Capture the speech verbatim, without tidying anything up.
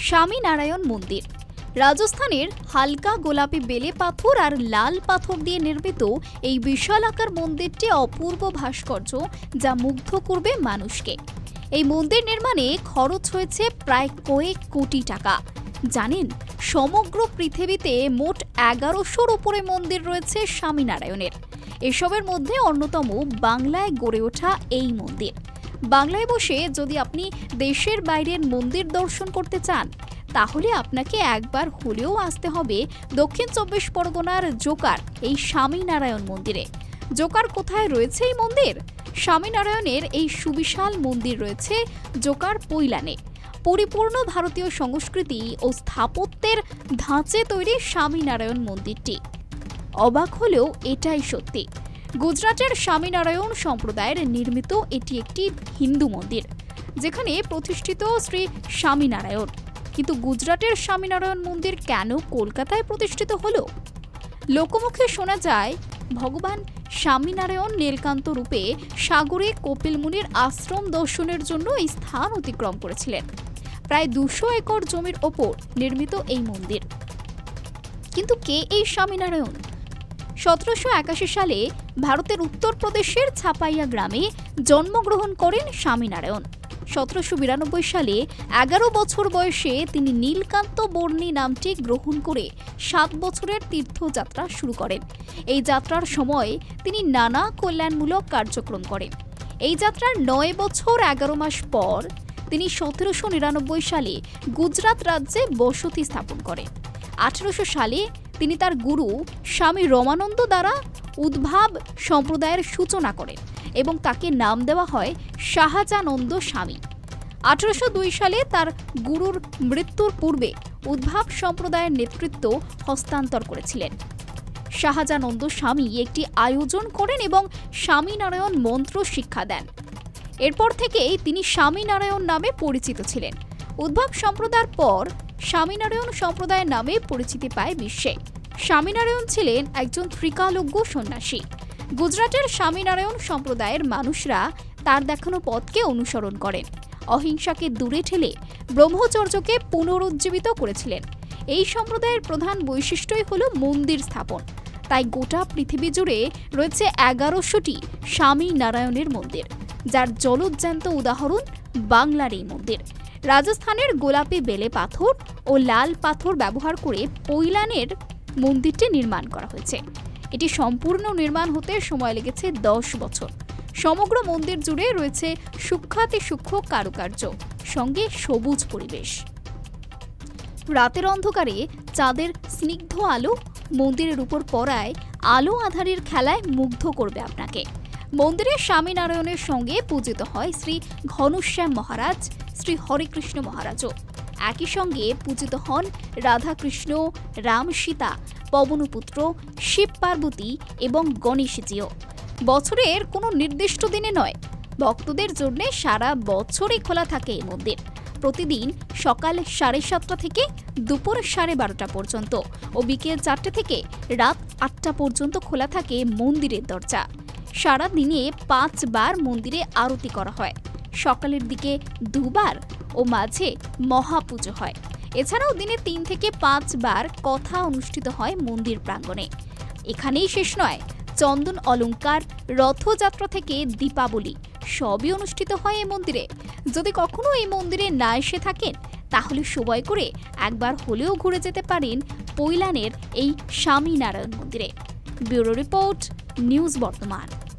স্বামীনারায়ণ মন্দির রাজস্থানের হালকা গোলাপি বেলে পাথর আর লাল পাথর দিয়ে নির্মিত এই বিশালাকার মন্দিরটি অপূর্ব ভাস্কর্য, যা মুগ্ধ করবে মানুষকে। এই মন্দির নির্মাণে খরচ হয়েছে প্রায় কয়েক কোটি টাকা। জানেন, সমগ্র পৃথিবীতে মোট এগারোশোর উপরে মন্দির রয়েছে স্বামীনারায়ণের। এসবের মধ্যে অন্যতম বাংলায় গড়ে ওঠা এই মন্দির। বাংলায় বসে যদি আপনি দেশের বাইরের মন্দির দর্শন করতে চান, তাহলে আপনাকে একবার হলেও আসতে হবে দক্ষিণ চব্বিশ পরগনার জোকার এই স্বামীনারায়ণ মন্দিরে। জোকার কোথায় রয়েছে এই মন্দির? স্বামীনারায়ণের এই সুবিশাল মন্দির রয়েছে জোকার পৈলানে। পরিপূর্ণ ভারতীয় সংস্কৃতি ও স্থাপত্যের ধাঁচে তৈরি স্বামীনারায়ণ মন্দিরটি। অবাক হলেও এটাই সত্যি, গুজরাটের স্বামীনারায়ণ সম্প্রদায়ের নির্মিত এটি একটি হিন্দু মন্দির, যেখানে প্রতিষ্ঠিত শ্রী স্বামীনারায়ণ। কিন্তু গুজরাটের স্বামীনারায়ণ মন্দির কেন কলকাতায় প্রতিষ্ঠিত হলো? লোকমুখে শোনা যায়, ভগবান স্বামীনারায়ণ নীলকান্ত রূপে সাগরে কপিল মুনির আশ্রম দর্শনের জন্য এই স্থান অতিক্রম করেছিলেন। প্রায় দুশো একর জমির ওপর নির্মিত এই মন্দির। কিন্তু কে এই স্বামীনারায়ণ? সতেরোশো একাশি সালে ভারতের উত্তরপ্রদেশের ছাপাইয়া গ্রামে জন্মগ্রহণ করেন স্বামীনারায়ণ। সতেরোশো বিরানব্বই সালে এগারো বছর বয়সে তিনি নীলকান্ত বর্ণী নামটি গ্রহণ করে সাত বছরের তীর্থযাত্রা শুরু করেন। এই যাত্রার সময় তিনি নানা কল্যাণমূলক কার্যক্রম করেন। এই যাত্রার নয় বছর এগারো মাস পর তিনি সতেরোশো নিরানব্বই সালে গুজরাট রাজ্যে বসতি স্থাপন করেন। আঠারোশো সালে তিনি তার গুরু স্বামী রমানন্দ দ্বারা উদ্ভাব সম্প্রদায়ের সূচনা করেন এবং তাকে নাম দেওয়া হয় শাহজানন্দ স্বামী। আঠারোশো দুই সালে তার গুরুর মৃত্যুর পূর্বে উদ্ভাব সম্প্রদায়ের নেতৃত্ব হস্তান্তর করেছিলেন। শাহজানন্দ স্বামী একটি আয়োজন করেন এবং স্বামীনারায়ণ মন্ত্র শিক্ষা দেন। এরপর থেকেই তিনি স্বামীনারায়ণ নামে পরিচিত ছিলেন। উদ্ভাব সম্প্রদায়ের পর স্বামীনারায়ণ সম্প্রদায়ের নামে পরিচিতি পায় বিশ্বে। স্বামীনারায়ণ ছিলেন একজন ত্রিকালজ্ঞ সন্ন্যাসী। গুজরাটের স্বামীনারায়ণ সম্প্রদায়ের মানুষরা তার দেখানো পথকে অনুসরণ করেন। অহিংসাকে দূরে ঠেলে ব্রহ্মচর্যকে পুনরুজ্জীবিত করেছিলেন। এই সম্প্রদায়ের প্রধান বৈশিষ্ট্যই হল মন্দির স্থাপন। তাই গোটা পৃথিবী জুড়ে রয়েছে এগারোশোটি স্বামীনারায়ণের মন্দির, যার জলজ্যান্ত উদাহরণ বাংলার এই মন্দির। রাজস্থানের গোলাপি বেলে পাথর ও লাল পাথর ব্যবহার করে পৈলানের মন্দিরটি নির্মাণ করা হয়েছে। এটি সম্পূর্ণ নির্মাণ হতে সময় লেগেছে দশ বছর। সমগ্র মন্দির জুড়ে রয়েছে সূক্ষ্মাতি সূক্ষ্ম কারুকার্য, সঙ্গে সবুজ পরিবেশ। রাতের অন্ধকারে চাঁদের স্নিগ্ধ আলো মন্দিরের উপর পড়ায় আলো আঁধারের খেলায় মুগ্ধ করবে আপনাকে। মন্দিরে স্বামীনারায়ণের সঙ্গে পূজিত হয় শ্রী ঘনশ্যাম মহারাজ, শ্রী হরেকৃষ্ণ মহারাজও। একই সঙ্গে পূজিত হন রাধাকৃষ্ণ, রাম সীতা, পবনপুত্র, শিব পার্বতী এবং গণেশজিও। বছরের কোনো নির্দিষ্ট দিনে নয়, ভক্তদের জন্য সারা বছরই খোলা থাকে এই মন্দির। প্রতিদিন সকাল সাড়ে সাতটা থেকে দুপুর সাড়ে বারোটা পর্যন্ত ও বিকেল চারটে থেকে রাত আটটা পর্যন্ত খোলা থাকে মন্দিরের দরজা। সারা দিনে পাঁচবার মন্দিরে আরতি করা হয়। সকালের দিকে দুবার ও মাঝে মহাপুজো হয়। এছাড়াও দিনে তিন থেকে পাঁচবার কথা অনুষ্ঠিত হয় মন্দির প্রাঙ্গণে। এখানেই শেষ নয়, চন্দন অলঙ্কার, রথযাত্রা থেকে দীপাবলি সবই অনুষ্ঠিত হয় এই মন্দিরে। যদি কখনো এই মন্দিরে না এসে থাকেন, তাহলে সময় করে একবার হলেও ঘুরে যেতে পারেন পৈলানের এই স্বামীনারায়ণ মন্দিরে। ব্যুরো রিপোর্ট, নিউজ বর্তমান।